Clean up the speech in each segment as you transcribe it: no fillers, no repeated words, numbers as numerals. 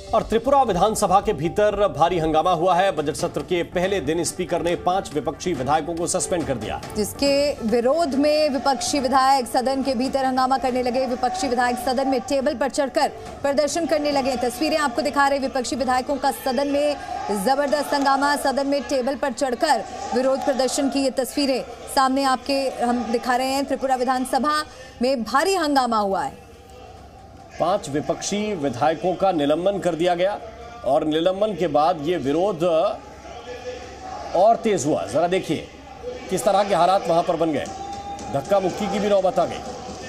और त्रिपुरा विधानसभा के भीतर भारी हंगामा हुआ है। बजट सत्र के पहले दिन स्पीकर ने 5 विपक्षी विधायकों को सस्पेंड कर दिया, जिसके विरोध में विपक्षी विधायक सदन के भीतर हंगामा करने लगे। विपक्षी विधायक सदन में टेबल पर चढ़कर प्रदर्शन करने लगे। तस्वीरें आपको दिखा रहे विपक्षी विधायकों का सदन में जबरदस्त हंगामा, सदन में टेबल पर चढ़कर विरोध प्रदर्शन की ये तस्वीरें सामने आपके हम दिखा रहे हैं। त्रिपुरा विधानसभा में भारी हंगामा हुआ है। 5 विपक्षी विधायकों का निलंबन कर दिया गया और निलंबन के बाद ये विरोध और तेज हुआ। जरा देखिए किस तरह के हालात वहां पर बन गए। धक्का मुक्की की भी नौबत आ गई।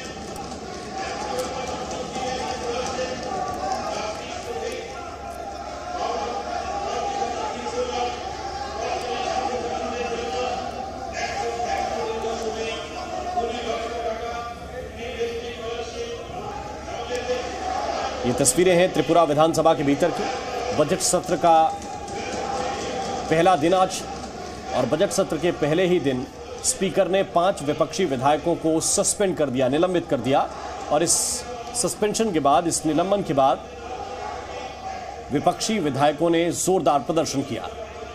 ये तस्वीरें हैं त्रिपुरा विधानसभा के भीतर की। बजट सत्र का पहला दिन आज, और बजट सत्र के पहले ही दिन स्पीकर ने 5 विपक्षी विधायकों को सस्पेंड कर दिया, निलंबित कर दिया। और इस सस्पेंशन के बाद, इस निलंबन के बाद विपक्षी विधायकों ने जोरदार प्रदर्शन किया।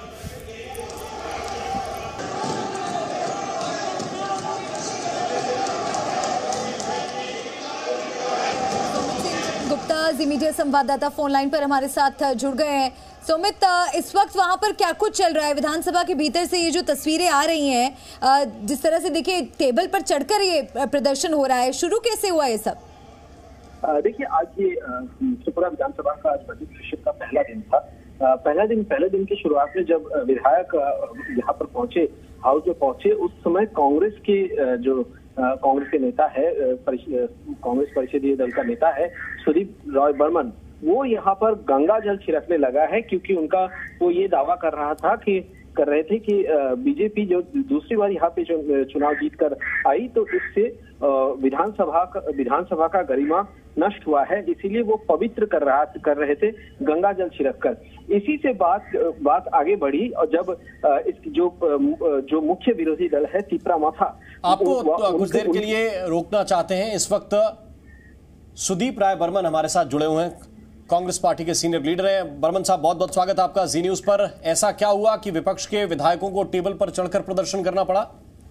जी मीडिया संवाददाता फोन लाइन पर हमारे साथ जुड़ गए हैं। सुमित, इस वक्त वहां पर क्या कुछ चल रहा है? विधानसभा के भीतर से ये जो तस्वीरें आ रही हैं, जिस तरह से देखिए टेबल पर चढ़कर ये प्रदर्शन हो रहा है, शुरू कैसे हुआ ये सब? देखिए, आज ये त्रिपुरा विधानसभा का आज बजट सेशन का पहला दिन था। पहले दिन की शुरुआत में जब विधायक यहाँ पर पहुंचे, हाउस में पहुंचे, उस समय कांग्रेस के नेता है, कांग्रेस परिषदीय दल का नेता है सुदीप राय बर्मन, वो यहाँ पर गंगा जल छिड़कने लगा है, क्योंकि वो ये दावा कर रहे थे कि बीजेपी जो दूसरी बार यहाँ पे चुनाव जीत कर आई, तो इससे विधानसभा का गरिमा नष्ट हुआ है, इसीलिए वो पवित्र कर रहे थे गंगा जल छिड़ककर। इसी से बात आगे बढ़ी, और जब इसकी जो मुख्य विरोधी दल है त्रिपुरा माथा, आपको कुछ देर के लिए रोकना चाहते हैं। इस वक्त सुदीप राय बर्मन हमारे साथ जुड़े हुए हैं, कांग्रेस पार्टी के सीनियर लीडर हैं। बर्मन साहब, बहुत बहुत स्वागत है आपका जी न्यूज पर। ऐसा क्या हुआ कि विपक्ष के विधायकों को टेबल पर चढ़कर प्रदर्शन करना पड़ा?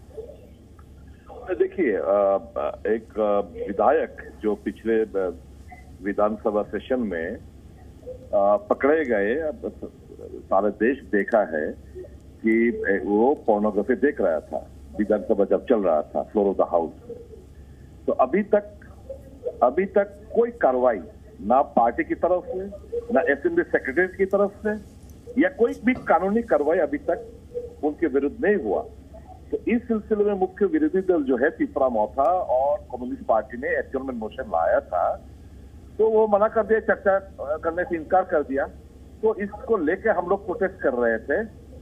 देखिए, एक विधायक जो पिछले विधानसभा सेशन में पकड़े गए, सारे देश देखा है कि वो पोर्नोग्राफी देख रहा था विधानसभा जब चल रहा था, फ्लोर ऑफ द हाउस में। तो अभी तक कोई कार्रवाई ना पार्टी की तरफ से, ना असेंबली सेक्रेटरी की तरफ से, या कोई भी कानूनी कार्रवाई अभी तक उनके विरुद्ध नहीं हुआ। तो इस सिलसिले में मुख्य विरोधी दल जो है त्रिपुरा माथा और कम्युनिस्ट पार्टी ने एडजर्नमेंट मोशन लाया था, तो वो मना कर दिया, चर्चा करने से इनकार कर दिया। तो इसको लेके हम लोग प्रोटेस्ट कर रहे थे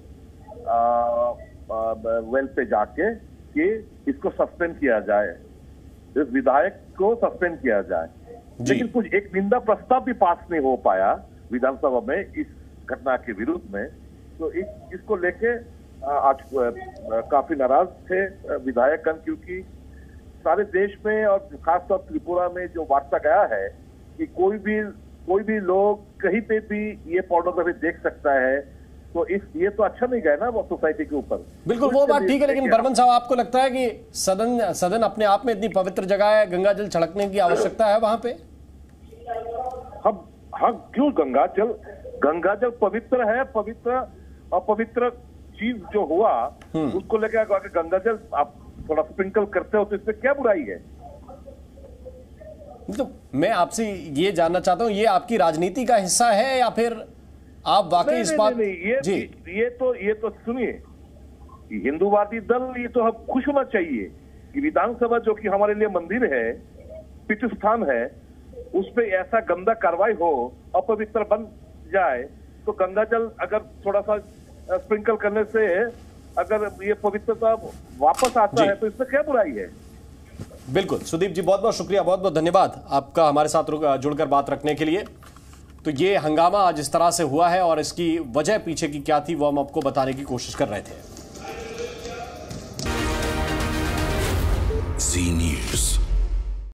वेल पे जाके कि इसको सस्पेंड किया जाए, इस विधायक को सस्पेंड किया जाए। लेकिन कुछ एक निंदा प्रस्ताव भी पास नहीं हो पाया विधानसभा में इस घटना के विरुद्ध में। तो इसको लेके आज काफी नाराज थे विधायकगण, क्योंकि सारे देश में और खासतौर त्रिपुरा में जो वार्ता गया है कि कोई भी लोग कहीं पे भी ये पोर्नोग्राफी देख सकता है, तो ये तो अच्छा नहीं गया ना वो सोसाइटी के ऊपर। बिल्कुल, वो बात ठीक है, लेकिन बर्मन साहब, आपको लगता है कि सदन अपने आप में इतनी पवित्र जगह है, गंगा जल छिड़कने की आवश्यकता है वहां पे? हाँ, क्यों? गंगा जल पवित्र है। अपवित्र चीज जो हुआ उसको लेकर गंगा जल आप थोड़ा स्प्रिंकल करते हो, तो इसमें क्या बुराई है? तो मैं आपसे ये जानना चाहता हूँ, ये आपकी राजनीति का हिस्सा है या फिर आप वाकई इस बात? ये तो सुनिए, हिंदूवादी दल, ये तो हम खुश होना चाहिए कि विधानसभा जो कि हमारे लिए मंदिर है, पीठ स्थान है, उस पे ऐसा गंदा कार्रवाई हो, अपवित्र बन जाए, तो गंगा जल अगर थोड़ा सा स्प्रिंकल करने से अगर ये पवित्रता वापस आता है, तो इसमें क्या बुराई है? बिल्कुल सुदीप जी, बहुत बहुत शुक्रिया, बहुत बहुत धन्यवाद आपका हमारे साथ जुड़कर बात रखने के लिए। तो ये हंगामा आज इस तरह से हुआ है और इसकी वजह पीछे की क्या थी वो हम आपको बताने की कोशिश कर रहे थे। जी न्यूज़।